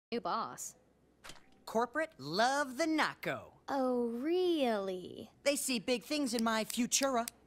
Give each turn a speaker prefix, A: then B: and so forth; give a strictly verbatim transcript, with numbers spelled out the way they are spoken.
A: New boss.
B: Corporate love the Naco.
A: Oh, really?
B: They see big things in my Futura.